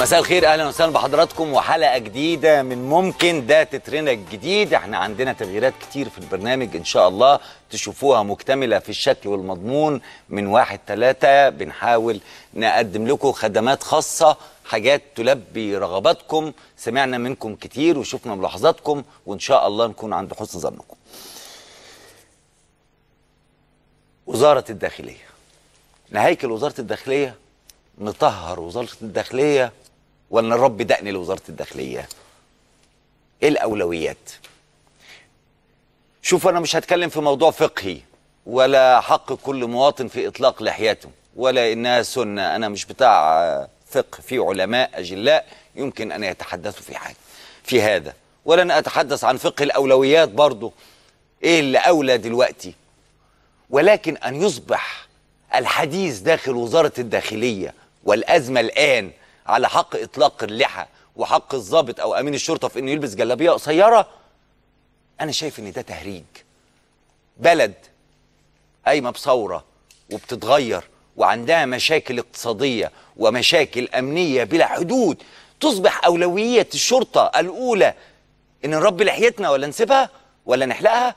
مساء الخير، اهلا وسهلا بحضراتكم وحلقه جديده من ممكن ده تترنا الجديد. احنا عندنا تغييرات كتير في البرنامج ان شاء الله تشوفوها مكتمله في الشكل والمضمون. من 1-3 بنحاول نقدم لكم خدمات خاصه، حاجات تلبي رغباتكم. سمعنا منكم كتير وشفنا ملاحظاتكم وان شاء الله نكون عند حسن ظنكم. وزاره الداخليه، نهيكل وزاره الداخليه، نطهر وزاره الداخليه ولا نربي دقن لوزاره الداخليه؟ ايه الاولويات؟ شوف، انا مش هتكلم في موضوع فقهي ولا حق كل مواطن في اطلاق لحيته ولا انها سنه. انا مش بتاع فقه، في علماء اجلاء يمكن ان يتحدثوا في حاجه في هذا، ولن اتحدث عن فقه الاولويات برضو، ايه اللي اولى دلوقتي. ولكن ان يصبح الحديث داخل وزاره الداخليه والازمه الان على حق اطلاق اللحى وحق الضابط او امين الشرطه في انه يلبس جلابيه قصيره، انا شايف ان ده تهريج. بلد قايمه بثوره وبتتغير وعندها مشاكل اقتصاديه ومشاكل امنيه بلا حدود، تصبح اولويه الشرطه الاولى ان نربي لحيتنا ولا نسيبها ولا نحلقها؟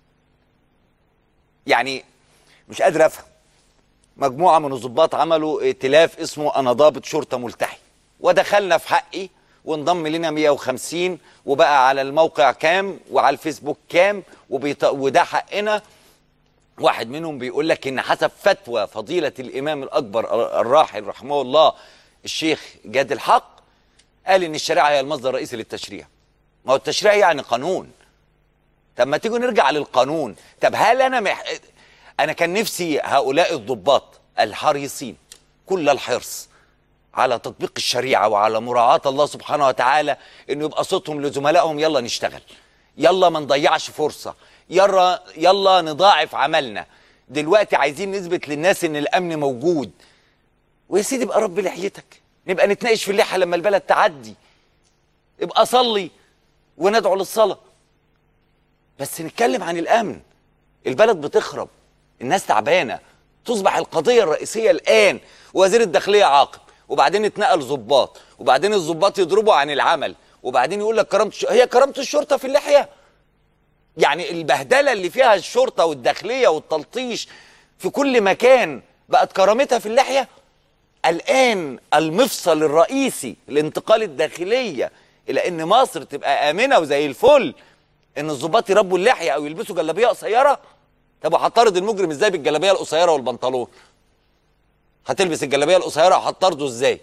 يعني مش قادر افهم. مجموعه من الضباط عملوا ائتلاف اسمه انا ضابط شرطه ملتحي، ودخلنا في حقي وانضم لنا 150 وبقى على الموقع كام وعلى الفيسبوك كام وده حقنا. واحد منهم بيقول لك ان حسب فتوى فضيله الامام الاكبر الراحل رحمه الله الشيخ جاد الحق، قال ان الشريعه هي المصدر الرئيسي للتشريع. ما هو التشريع يعني قانون. طب ما تيجوا نرجع للقانون. طب هل انا كان نفسي هؤلاء الضباط الحريصين كل الحرص على تطبيق الشريعه وعلى مراعاه الله سبحانه وتعالى انه يبقى صوتهم لزملائهم، يلا نشتغل، يلا ما نضيعش فرصه، يلا نضاعف عملنا. دلوقتي عايزين نثبت للناس ان الامن موجود. ويا سيدي ابقى ربي لحيتك، نبقى نتناقش في اللحيه لما البلد تعدي، ابقى صلي وندعو للصلاه، بس نتكلم عن الامن. البلد بتخرب، الناس تعبانه، تصبح القضيه الرئيسيه الان وزير الداخليه عاقب، وبعدين اتنقل ضباط، وبعدين الضباط يضربوا عن العمل، وبعدين يقول لك هي كرامه الشرطه في اللحيه؟ يعني البهدله اللي فيها الشرطه والداخليه والتلطيش في كل مكان بقت كرامتها في اللحيه؟ الان المفصل الرئيسي لانتقال الداخليه الى ان مصر تبقى امنه وزي الفل ان الضباط يربوا اللحيه او يلبسوا جلابيه قصيره. طب وهطرد المجرم ازاي بالجلابيه القصيره والبنطلون؟ هتلبس الجلابيه القصيره وهتطرده ازاي؟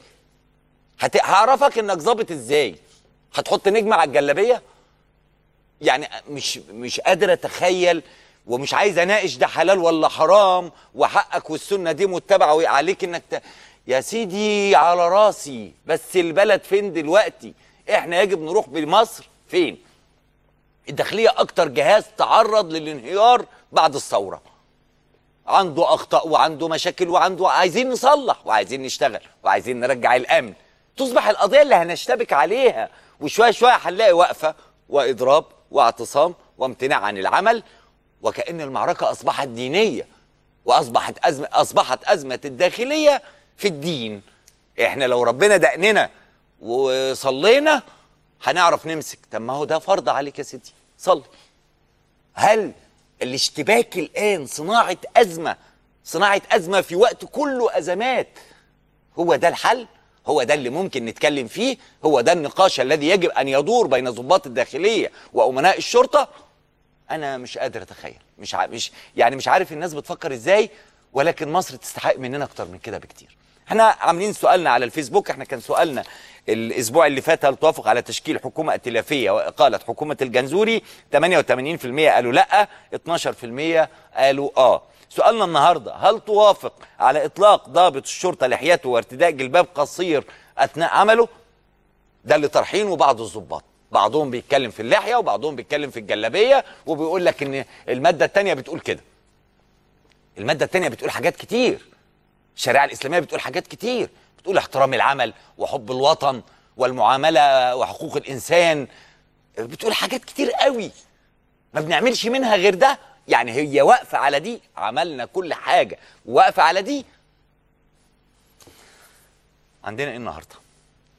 هعرفك انك ظابط ازاي؟ هتحط نجمه على الجلابيه؟ يعني مش قادر اتخيل، ومش عايز اناقش ده حلال ولا حرام وحقك والسنه دي متبعه وعليك انك يا سيدي على راسي، بس البلد فين دلوقتي؟ احنا يجب نروح بمصر فين؟ الداخليه اكتر جهاز تعرض للانهيار بعد الثوره، عنده اخطاء وعنده مشاكل وعنده، عايزين نصلح وعايزين نشتغل وعايزين نرجع الامن. تصبح القضيه اللي هنشتبك عليها وشويه شويه هنلاقي وقفه واضراب واعتصام وامتناع عن العمل، وكأن المعركه اصبحت دينيه واصبحت ازمه الداخليه في الدين. احنا لو ربنا دقننا وصلينا هنعرف نمسك. طب ما هو ده فرض عليك يا سيدي، صلي. هل الاشتباك الآن صناعة أزمة في وقت كله أزمات هو ده الحل؟ هو ده اللي ممكن نتكلم فيه؟ هو ده النقاش الذي يجب أن يدور بين ضباط الداخلية وأمناء الشرطة؟ أنا مش قادر أتخيل، مش عارف الناس بتفكر إزاي، ولكن مصر تستحق مننا أكتر من كده بكتير. احنا عاملين سؤالنا على الفيسبوك. احنا كان سؤالنا الاسبوع اللي فات: هل توافق على تشكيل حكومه ائتلافيه واقاله حكومه الجنزوري؟ 88% قالوا لا، 12% قالوا اه. سؤالنا النهارده: هل توافق على اطلاق ضابط الشرطه لحيته وارتداء جلباب قصير اثناء عمله؟ ده اللي طرحينه. وبعض الضباط، بعضهم بيتكلم في اللحيه وبعضهم بيتكلم في الجلابيه، وبيقول لك ان الماده الثانيه بتقول كده. الماده الثانيه بتقول حاجات كتير، الشريعه الاسلاميه بتقول حاجات كتير، بتقول احترام العمل وحب الوطن والمعامله وحقوق الانسان، بتقول حاجات كتير قوي ما بنعملش منها غير ده. يعني هي واقفه على دي، عملنا كل حاجه واقفه على دي. عندنا ايه النهارده؟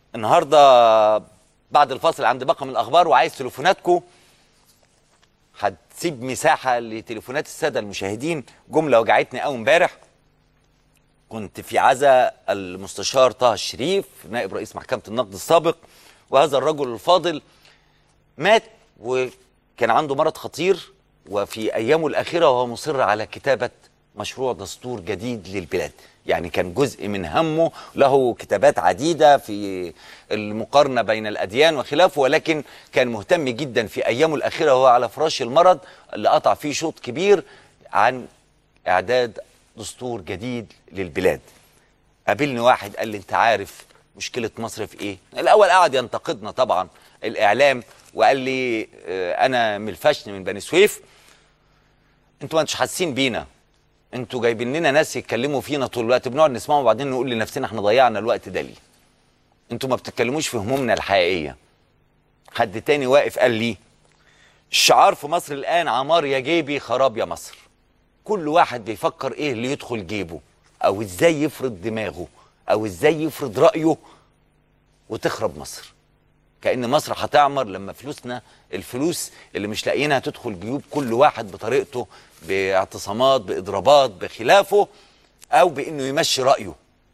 النهارده بعد الفاصل عند باقة من الاخبار وعايز تليفوناتكم. هتسيب مساحه لتليفونات الساده المشاهدين. جمله وجعتني قوي امبارح. كنت في عزاء المستشار طه الشريف نائب رئيس محكمه النقد السابق، وهذا الرجل الفاضل مات وكان عنده مرض خطير، وفي ايامه الاخيره وهو مصر على كتابه مشروع دستور جديد للبلاد. يعني كان جزء من همه، له كتابات عديدة في المقارنة بين الأديان وخلافه، ولكن كان مهتم جدا في أيامه الأخيرة وهو على فراش المرض اللي قطع فيه شوط كبير عن إعداد دستور جديد للبلاد. قابلني واحد قال لي: أنت عارف مشكلة مصر في إيه؟ الأول قعد ينتقدنا طبعا الإعلام، وقال لي أنا من الفشن من بني سويف، أنتوا ما انتوش حاسين بينا، انتوا جايبين لنا ناس يتكلموا فينا طول الوقت، بنقعد نسمعهم وبعدين نقول لنفسنا احنا ضيعنا الوقت ده ليه؟ انتوا ما بتتكلموش في همومنا الحقيقيه. حد تاني واقف قال لي: الشعار في مصر الان عمار يا جيبي خراب يا مصر. كل واحد بيفكر ايه اللي يدخل جيبه، او ازاي يفرض دماغه، او ازاي يفرض رايه وتخرب مصر. كأن مصر هتعمر لما فلوسنا، الفلوس اللي مش لاقيينها، تدخل جيوب كل واحد بطريقته، باعتصامات، باضرابات، بخلافه، او بانه يمشي رايه.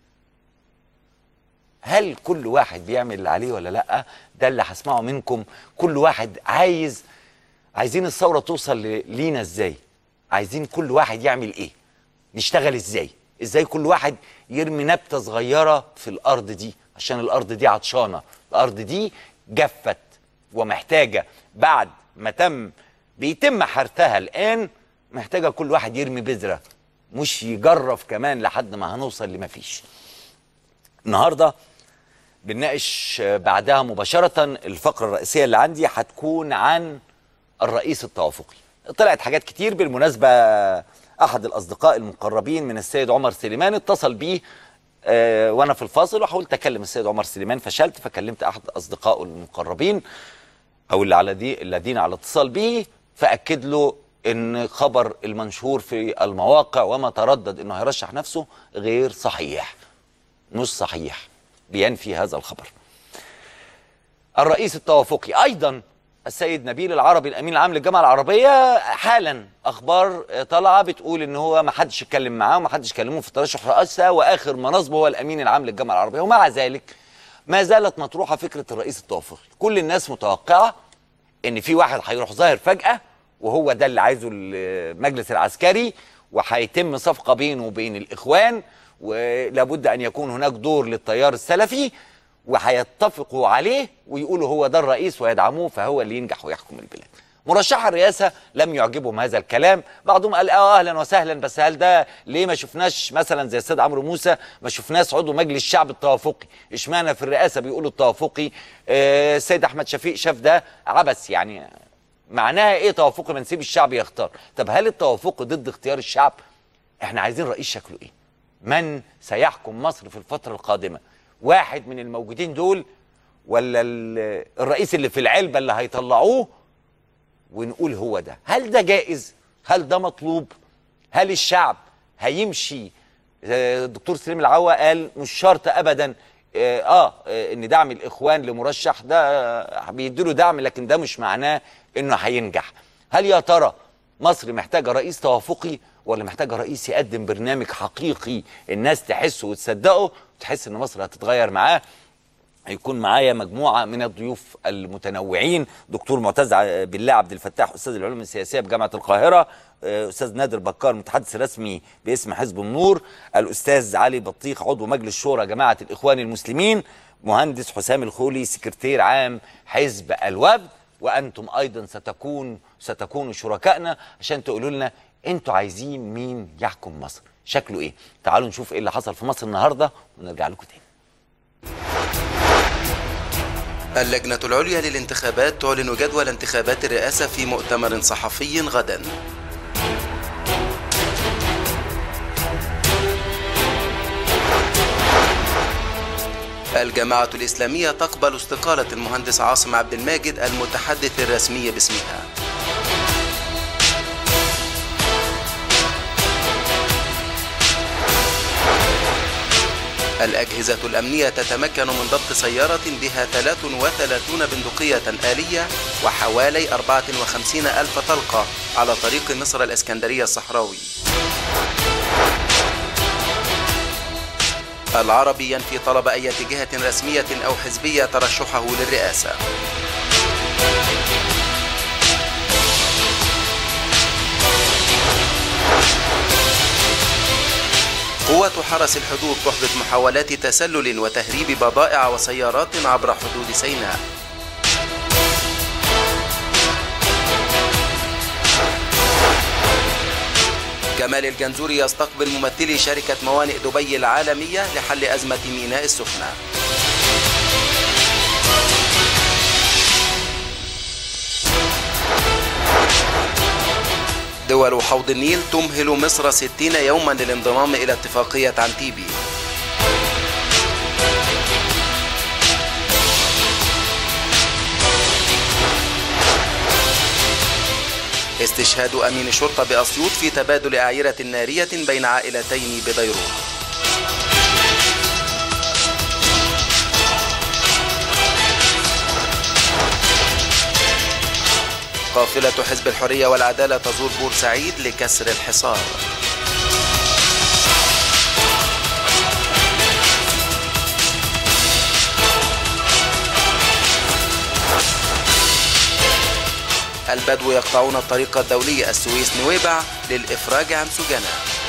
هل كل واحد بيعمل اللي عليه ولا لا؟ ده اللي هسمعه منكم. كل واحد عايزين الثوره توصل لينا ازاي؟ عايزين كل واحد يعمل ايه؟ نشتغل ازاي كل واحد يرمي نبته صغيره في الارض دي، عشان الارض دي عطشانه، الارض دي جفت ومحتاجه بعد ما بيتم حرثها الان، محتاجه كل واحد يرمي بذره، مش يجرف كمان لحد ما هنوصل لما فيش. النهارده بنناقش بعدها مباشره الفقره الرئيسيه اللي عندي هتكون عن الرئيس التوافقي. طلعت حاجات كتير. بالمناسبه احد الاصدقاء المقربين من السيد عمر سليمان اتصل بيه وانا في الفاصل، وحاولت اكلم السيد عمر سليمان فشلت، فكلمت احد اصدقائه المقربين او الذين على اتصال به، فاكد له ان خبر المنشور في المواقع وما تردد انه هيرشح نفسه غير صحيح، مش صحيح، بينفي هذا الخبر. الرئيس التوافقي ايضا السيد نبيل العربي الامين العام للجامعه العربيه، حالا اخبار طالعه بتقول ان هو ما حدش يتكلم معاه وما حدش يكلمه في ترشح رئاسه، واخر مناصبه هو الامين العام للجامعه العربيه. ومع ذلك ما زالت مطروحه فكره الرئيس التوافقي. كل الناس متوقعه ان في واحد هيروح ظاهر فجاه، وهو ده اللي عايزه المجلس العسكري، وهيتم صفقه بينه وبين الاخوان، ولابد ان يكون هناك دور للتيار السلفي، وهيتفقوا عليه ويقولوا هو ده الرئيس ويدعموه، فهو اللي ينجح ويحكم البلاد. مرشح الرئاسه لم يعجبهم هذا الكلام، بعضهم قال اهلا وسهلا، بس هل ده ليه ما شفناش مثلا زي السيد عمرو موسى ما شفناش عضو مجلس الشعب التوافقي؟ اشمعنى في الرئاسه بيقولوا التوافقي؟ السيد احمد شفيق شاف ده عبث، يعني معناها ايه توافقي؟ ما نسيب الشعب يختار. طب هل التوافقي ضد اختيار الشعب؟ احنا عايزين رئيس شكله ايه؟ من سيحكم مصر في الفتره القادمه؟ واحد من الموجودين دول، ولا الرئيس اللي في العلبه اللي هيطلعوه ونقول هو ده؟ هل ده جائز؟ هل ده مطلوب؟ هل الشعب هيمشي؟ الدكتور سليم العوا قال مش شرط ابدا ان دعم الاخوان لمرشح ده بيديله دعم، لكن ده مش معناه انه هينجح. هل يا ترى مصر محتاجه رئيس توافقي، ولا محتاجه رئيس يقدم برنامج حقيقي الناس تحسه وتصدقه وتحس ان مصر هتتغير معاه؟ هيكون معايا مجموعه من الضيوف المتنوعين: دكتور معتز بالله عبد الفتاح استاذ العلوم السياسيه بجامعه القاهره، استاذ نادر بكار متحدث رسمي باسم حزب النور، الاستاذ علي بطيخ عضو مجلس شورى جماعه الاخوان المسلمين، مهندس حسام الخولي سكرتير عام حزب الوفد. وانتم ايضا ستكونوا شركائنا عشان تقولوا لنا انتوا عايزين مين يحكم مصر، شكله ايه؟ تعالوا نشوف ايه اللي حصل في مصر النهارده ونرجع لكم تاني. اللجنة العليا للانتخابات تعلن جدول انتخابات الرئاسة في مؤتمر صحفي غدا. الجماعة الإسلامية تقبل استقالة المهندس عاصم عبد الماجد المتحدث الرسمي باسمها. الأجهزة الأمنية تتمكن من ضبط سيارة بها 33 بندقية آلية وحوالي 54 ألف طلقة على طريق مصر الإسكندرية الصحراوي. العربي ينفي طلب أي جهة رسمية أو حزبية ترشحه للرئاسة. قوة حرس الحدود تحبط محاولات تسلل وتهريب بضائع وسيارات عبر حدود سيناء. كمال الجنزوري يستقبل ممثلي شركة موانئ دبي العالمية لحل أزمة ميناء السخنة. دول حوض النيل تمهل مصر 60 يوما للانضمام إلى اتفاقية عانتيبي. استشهاد أمين الشرطة بأسيوط في تبادل أعيرة نارية بين عائلتين ببيروت. قافلة حزب الحرية والعدالة تزور بورسعيد لكسر الحصار. البدو يقطعون الطريق الدولي السويس نويبع للإفراج عن سجناء.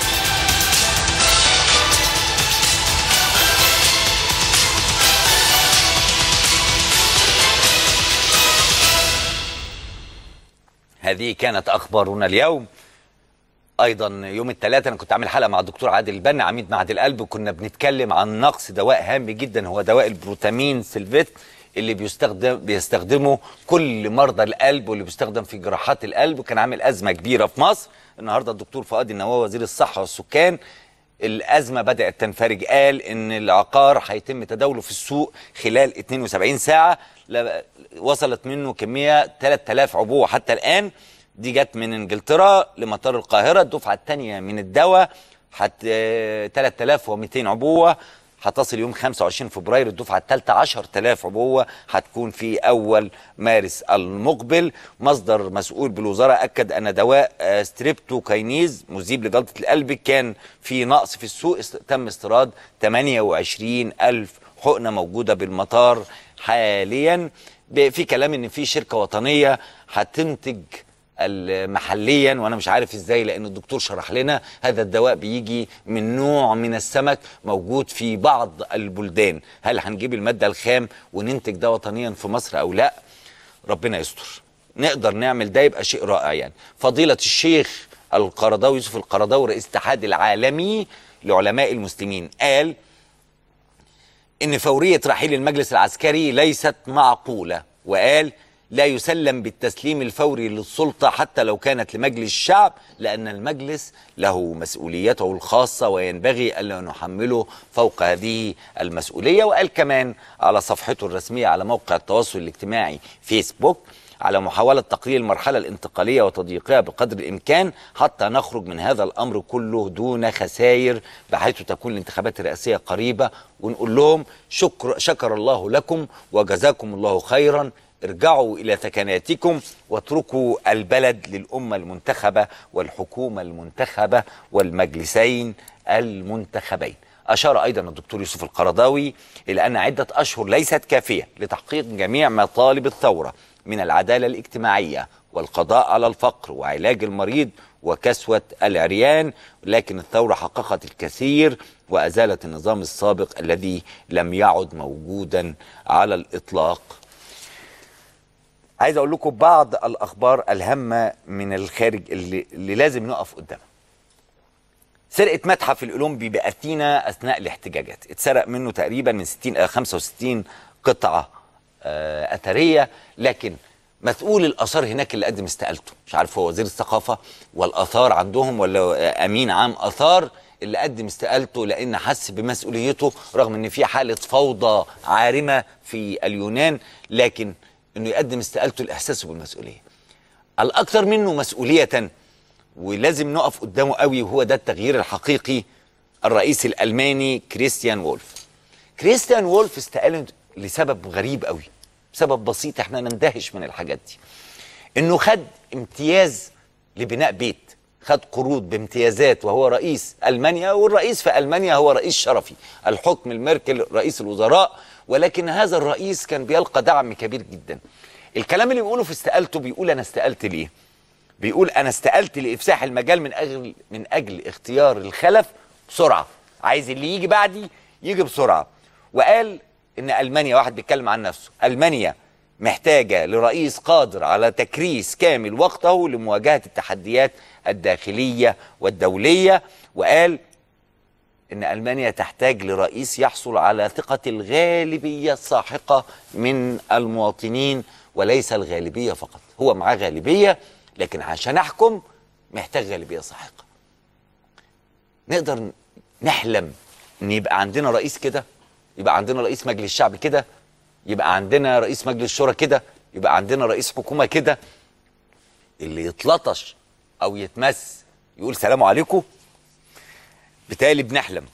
هذه كانت أخبارنا اليوم. أيضا يوم الثلاثاء أنا كنت عامل حلقة مع الدكتور عادل البنا عميد معهد القلب، وكنا بنتكلم عن نقص دواء هام جدا هو دواء البروتامين سيلفيت اللي بيستخدمه كل مرضى القلب واللي بيستخدم في جراحات القلب، وكان عامل أزمة كبيرة في مصر. النهارده الدكتور فؤاد النواوي وزير الصحة والسكان الأزمة بدأت تنفرج، قال إن العقار هيتم تداوله في السوق خلال 72 ساعة، وصلت منه كمية 3000 عبوة حتى الآن. دي جت من انجلترا لمطار القاهرة. الدفعة الثانية من الدواء 3200 عبوة هتصل يوم 25 فبراير. الدفعة الثالثة 10000 عبوة هتكون في أول مارس المقبل. مصدر مسؤول بالوزارة أكد أن دواء ستريبتوكاينيز مذيب لجلطة القلب كان في نقص في السوق. تم استيراد 28000 حقنة موجودة بالمطار حاليا. في كلام ان في شركة وطنية هتنتج محليا، وانا مش عارف ازاي لان الدكتور شرح لنا هذا الدواء بيجي من نوع من السمك موجود في بعض البلدان. هل هنجيب المادة الخام وننتج ده وطنيا في مصر او لا؟ ربنا يستر. نقدر نعمل ده يبقى شيء رائع. يعني فضيلة الشيخ القرضاوي يوسف القرضاوي رئيس الاتحاد العالمي لعلماء المسلمين قال إن فورية رحيل المجلس العسكري ليست معقولة، وقال لا يسلم بالتسليم الفوري للسلطة حتى لو كانت لمجلس الشعب، لأن المجلس له مسؤوليته الخاصة وينبغي ألا نحمله فوق هذه المسؤولية. وقال كمان على صفحته الرسمية على موقع التواصل الاجتماعي فيسبوك على محاولة تقليل المرحلة الانتقالية وتضييقها بقدر الإمكان حتى نخرج من هذا الأمر كله دون خسائر، بحيث تكون الانتخابات الرئاسية قريبة. ونقول لهم شكر الله لكم وجزاكم الله خيرا، ارجعوا إلى ثكناتكم واتركوا البلد للأمة المنتخبة والحكومة المنتخبة والمجلسين المنتخبين. أشار أيضا الدكتور يوسف القرضاوي إلى أن عدة أشهر ليست كافية لتحقيق جميع مطالب الثورة من العدالة الاجتماعية والقضاء على الفقر وعلاج المريض وكسوة العريان، لكن الثورة حققت الكثير وأزالت النظام السابق الذي لم يعد موجودا على الإطلاق. عايز أقول لكم بعض الأخبار الهامة من الخارج اللي لازم نقف قدامها. سرقة متحف الأولمبي بأثينا أثناء الاحتجاجات، اتسرق منه تقريبا من 60 إلى 65 قطعة أثرية، لكن مسؤول الآثار هناك اللي قدم استقالته، مش عارف هو وزير الثقافة والآثار عندهم ولا أمين عام آثار اللي قدم استقالته، لأن حس بمسؤوليته رغم أن في حالة فوضى عارمة في اليونان، لكن أنه يقدم استقالته لإحساسه بالمسؤولية. الأكثر منه مسؤولية ولازم نقف قدامه قوي وهو ده التغيير الحقيقي، الرئيس الألماني كريستيان وولف. كريستيان وولف استقال لسبب غريب قوي، سبب بسيط احنا نندهش من الحاجات دي، انه خد امتياز لبناء بيت، خد قروض بامتيازات وهو رئيس ألمانيا، والرئيس في ألمانيا هو رئيس شرفي، الحكم الميركل رئيس الوزراء، ولكن هذا الرئيس كان بيلقى دعم كبير جدا. الكلام اللي بيقوله في استقالته بيقول أنا استقلت ليه؟ بيقول أنا استقلت لإفساح المجال من أجل اختيار الخلف بسرعة، عايز اللي يجي بعدي يجي بسرعة. وقال إن ألمانيا، واحد بيتكلم عن نفسه، ألمانيا محتاجة لرئيس قادر على تكريس كامل وقته لمواجهة التحديات الداخلية والدولية. وقال إن ألمانيا تحتاج لرئيس يحصل على ثقة الغالبية الساحقة من المواطنين، وليس الغالبية فقط، هو معاه غالبية لكن عشان أحكم محتاج غالبية ساحقة. نقدر نحلم إن يبقى عندنا رئيس كده، يبقى عندنا رئيس مجلس الشعب كده، يبقى عندنا رئيس مجلس الشورى كده، يبقى عندنا رئيس حكومة كده، اللي يتلطش أو يتمس يقول سلام عليكم. بالتالي بنحلم.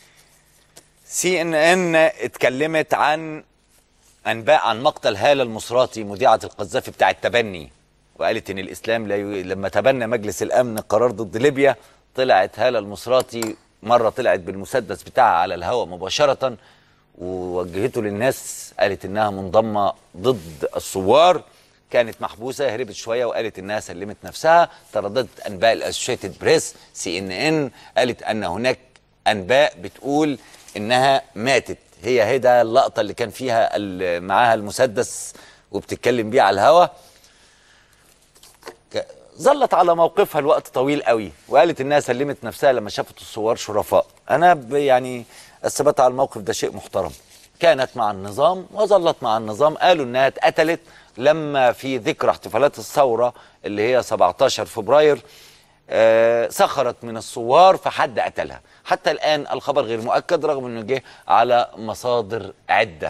CNN اتكلمت عن أنباء عن مقتل هالة المصراتي مذيعة القذافي بتاع التبني، وقالت إن الإسلام لما تبنى مجلس الأمن قرار ضد ليبيا، طلعت هالة المصراتي مرة طلعت بالمسدس بتاعها على الهواء مباشرة ووجهته للناس، قالت إنها منضمة ضد الثوار، كانت محبوسة، هربت شوية وقالت إنها سلمت نفسها. ترددت أنباء الأسوشيتد بريس CNN قالت أن هناك أنباء بتقول إنها ماتت. هي ده اللقطة اللي كان فيها معاها المسدس وبتتكلم بيه على الهوا. ظلت على موقفها الوقت طويل قوي، وقالت إنها سلمت نفسها لما شافت الثوار شرفاء. أنا يعني الثبات على الموقف ده شيء محترم. كانت مع النظام وظلت مع النظام. قالوا إنها اتقتلت لما في ذكرى احتفالات الثورة اللي هي 17 فبراير سخرت من الثوار فحد قتلها. حتى الآن الخبر غير مؤكد رغم أنه جه على مصادر عدة.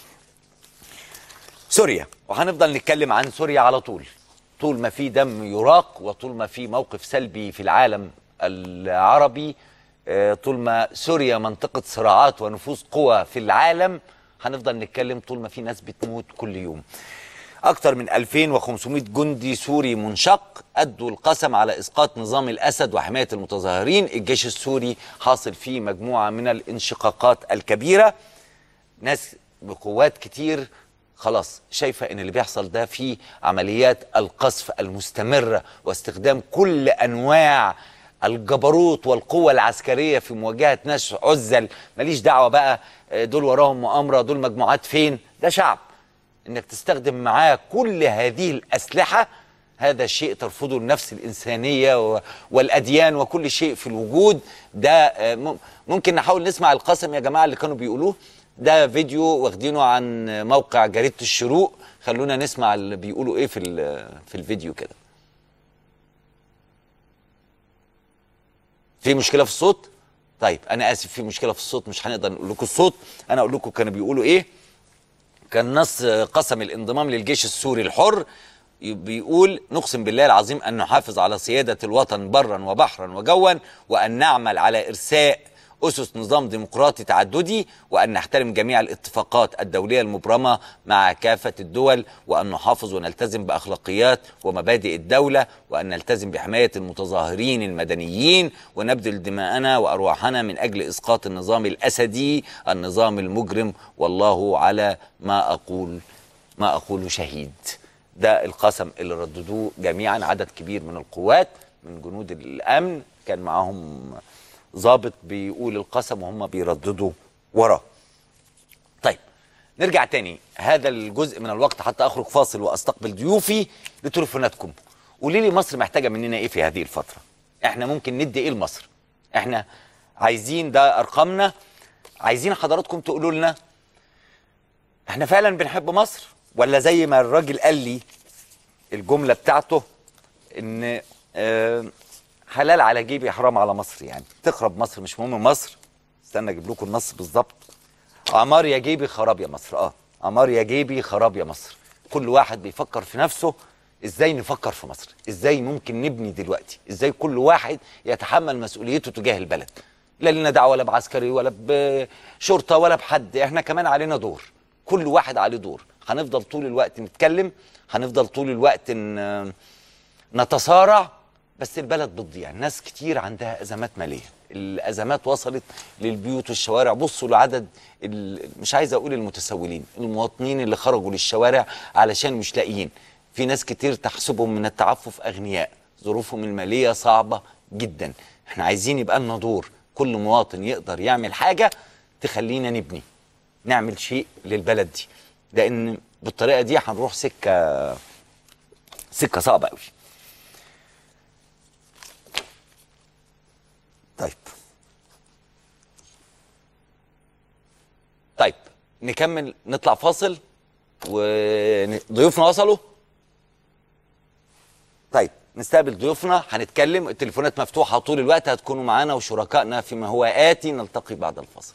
سوريا، وهنفضل نتكلم عن سوريا على طول ما في دم يراق، وطول ما في موقف سلبي في العالم العربي، طول ما سوريا منطقة صراعات ونفوذ قوى في العالم، هنفضل نتكلم طول ما في ناس بتموت كل يوم. أكثر من 2500 جندي سوري منشق أدوا القسم على إسقاط نظام الأسد وحماية المتظاهرين. الجيش السوري حاصل فيه مجموعة من الانشقاقات الكبيرة. ناس بقوات كتير خلاص شايفة إن اللي بيحصل ده فيه عمليات القصف المستمرة واستخدام كل أنواع الجبروت والقوة العسكرية في مواجهة ناس عزل. ماليش دعوة بقى دول وراهم مؤامرة، دول مجموعات فين، ده شعب. انك تستخدم معاه كل هذه الأسلحة هذا شيء ترفضه النفس الإنسانية والأديان وكل شيء في الوجود. ده ممكن نحاول نسمع القسم يا جماعة اللي كانوا بيقولوه، ده فيديو واخدينه عن موقع جريدة الشروق، خلونا نسمع اللي بيقولوا ايه في الفيديو كده. في مشكلة في الصوت؟ طيب أنا آسف، في مشكلة في الصوت مش هنقدر نقول لكم الصوت. أنا أقول لكم كانوا بيقولوا إيه. كان نص قسم الانضمام للجيش السوري الحر بيقول: نقسم بالله العظيم أن نحافظ على سيادة الوطن برا وبحرا وجوا، وأن نعمل على إرساء أسس نظام ديمقراطي تعددي، وأن نحترم جميع الاتفاقات الدولية المبرمة مع كافة الدول، وأن نحافظ ونلتزم بأخلاقيات ومبادئ الدولة، وأن نلتزم بحماية المتظاهرين المدنيين، ونبذل دماءنا وأرواحنا من أجل إسقاط النظام الأسدي النظام المجرم، والله على ما أقول شهيد. ده القسم اللي رددوه جميعا عدد كبير من القوات من جنود الأمن، كان معهم ضابط بيقول القسم وهم بيرددوا وراه. طيب نرجع تاني هذا الجزء من الوقت حتى أخرج فاصل وأستقبل ضيوفي لتليفوناتكم. قولي لي مصر محتاجة مننا إيه في هذه الفترة؟ إحنا ممكن ندي إيه لمصر؟ إحنا عايزين، ده أرقامنا، عايزين حضراتكم تقولوا لنا إحنا فعلا بنحب مصر، ولا زي ما الراجل قال لي الجملة بتاعته إن حلال على جيبي حرام على مصر، يعني تخرب مصر مش مهم مصر. استنى اجيب لكم النص بالظبط. عمار يا جيبي خراب يا مصر. عمار يا جيبي خراب يا مصر. كل واحد بيفكر في نفسه، ازاي نفكر في مصر، ازاي ممكن نبني دلوقتي، ازاي كل واحد يتحمل مسؤوليته تجاه البلد. لا لنا دعوه ولا بعسكري ولا بشرطه ولا بحد، احنا كمان علينا دور، كل واحد عليه دور. هنفضل طول الوقت نتكلم، هنفضل طول الوقت نتصارع، بس البلد بتضيع. ناس كتير عندها ازمات ماليه، الازمات وصلت للبيوت والشوارع. بصوا لعدد مش عايز اقول المتسولين، المواطنين اللي خرجوا للشوارع علشان مش لاقيين. في ناس كتير تحسبهم من التعفف اغنياء، ظروفهم الماليه صعبه جدا. احنا عايزين يبقى لنا دور، كل مواطن يقدر يعمل حاجه تخلينا نبني، نعمل شيء للبلد دي، لان بالطريقه دي هنروح سكه صعبه قوي. طيب نكمل، نطلع فاصل وضيوفنا وصلوا. طيب نستقبل ضيوفنا، هنتكلم، التليفونات مفتوحه طول الوقت، هتكونوا معانا وشركائنا فيما هو آتي. نلتقي بعد الفاصل.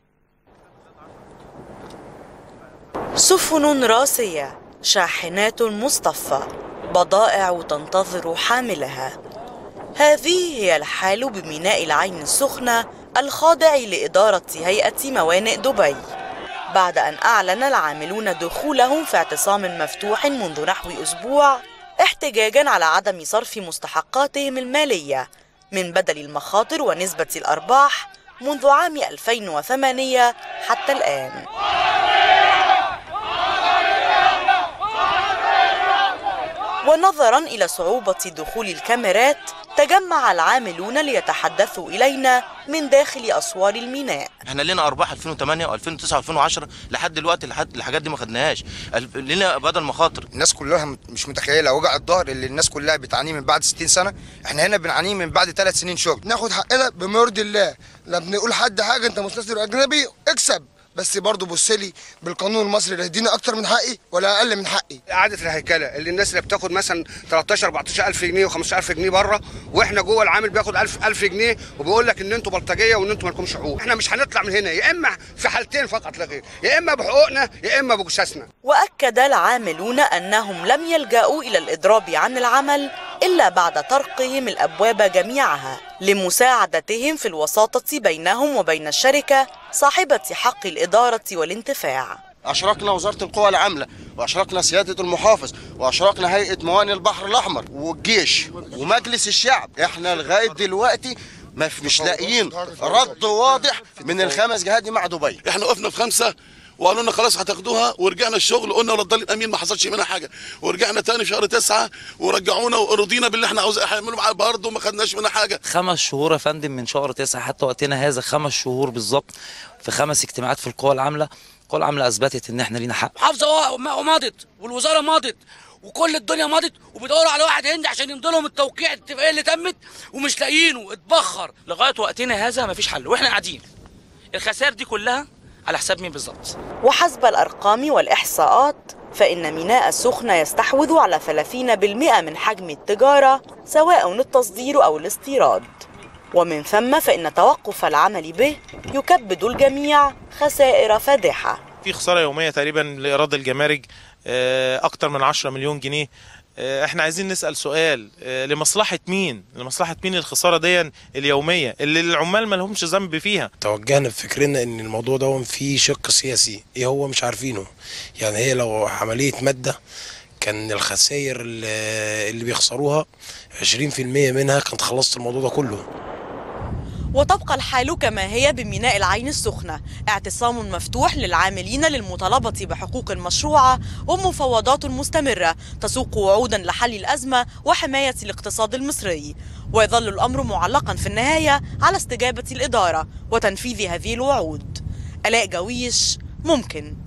سفن راسية، شاحنات مصطفى، بضائع تنتظر حاملها. هذه هي الحال بميناء العين السخنة الخاضع لإدارة هيئة موانئ دبي، بعد أن أعلن العاملون دخولهم في اعتصام مفتوح منذ نحو أسبوع احتجاجا على عدم صرف مستحقاتهم المالية من بدل المخاطر ونسبة الأرباح منذ عام 2008 حتى الآن. ونظرا إلى صعوبة دخول الكاميرات تجمع العاملون ليتحدثوا إلينا من داخل أسوار الميناء. احنا لنا ارباح 2008 و2009 و2010 لحد دلوقتي، الحاجات دي ما خدناهاش، لنا بدل مخاطر. الناس كلها مش متخيله وجع الظهر اللي الناس كلها بتعانيه من بعد 60 سنه، احنا هنا بنعانيه من بعد 3 سنين شغل. ناخد حقنا بما يرضي الله، لا بنقول حد حاجه انت مستثمر اجنبي اكسب، بس برضه بص لي بالقانون المصري اللي يديني اكتر من حقي ولا اقل من حقي. اعاده الهيكله اللي الناس اللي بتاخد مثلا 13 14000 جنيه و15000 جنيه بره، واحنا جوه العامل بياخد 1000 جنيه وبيقول لك ان انتوا بلطجيه وان انتوا ما لكمش حقوق. احنا مش هنطلع من هنا، يا اما في حالتين فقط لا غير، يا اما بحقوقنا يا اما بجثثنا. واكد العاملون انهم لم يلجأوا الى الاضراب عن العمل الا بعد طرقهم الابواب جميعها لمساعدتهم في الوساطه بينهم وبين الشركه صاحبه حق الاداره والانتفاع. اشركنا وزاره القوى العامله، واشركنا سياده المحافظ، واشركنا هيئه موانئ البحر الاحمر والجيش ومجلس الشعب. احنا لغايه دلوقتي مش لاقيين رد واضح من ال5 جهات دي مع دبي. احنا وقفنا في 5 وقالوا لنا خلاص هتاخدوها، ورجعنا الشغل قلنا رد الامين ما حصلش منها حاجه، ورجعنا تاني في شهر 9 ورجعونا ورضينا باللي احنا عاوزين هيعملوا معانا برضه ما خدناش منها حاجه. 5 شهور يا فندم من شهر 9 حتى وقتنا هذا، 5 شهور بالظبط في 5 اجتماعات في القوى العامله. القوى العامله اثبتت ان احنا لينا حق. محافظه مضت والوزاره مضت وكل الدنيا مضت، وبيدوروا على واحد هندي عشان يمضي لهم التوقيع الاتفاقيه اللي تمت ومش لاقيينه، اتبخر لغايه وقتنا هذا مفيش حل، واحنا قاعدين. الخسائر دي كلها على حساب مين بالظبط؟ وحسب الارقام والاحصاءات فإن ميناء السخنة يستحوذ على 30% من حجم التجارة سواء التصدير أو الاستيراد، ومن ثم فإن توقف العمل به يكبد الجميع خسائر فادحة. في خسارة يومية تقريبا لإيراد الجمارك أكتر من 10 مليون جنيه. احنا عايزين نسأل سؤال، لمصلحة مين؟ لمصلحة مين الخسارة دي اليومية اللي العمال ما لهمش ذنب فيها؟ توجهنا بفكرنا ان الموضوع ده فيه شق سياسي، ايه هو مش عارفينه. يعني هي لو عملية مادة كان الخسائر اللي بيخسروها 20% منها كانت خلصت الموضوع ده كله. وتبقى الحال كما هي بميناء العين السخنة، اعتصام مفتوح للعاملين للمطالبة بحقوق مشروعة ومفاوضات مستمرة تسوق وعودا لحل الأزمة وحماية الاقتصاد المصري، ويظل الأمر معلقا في النهاية على استجابة الإدارة وتنفيذ هذه الوعود. آلاء جويش، ممكن.